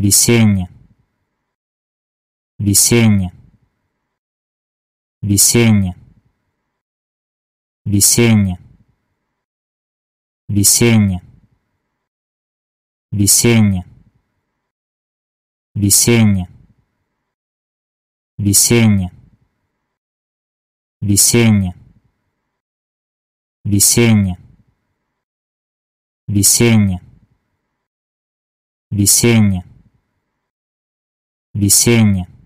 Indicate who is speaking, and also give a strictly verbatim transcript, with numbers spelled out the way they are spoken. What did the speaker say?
Speaker 1: весенне, весенне, весенне, весенне, весенне, весенне, весенне, весенне, весенне, весенне, весенне, весенне, весенне,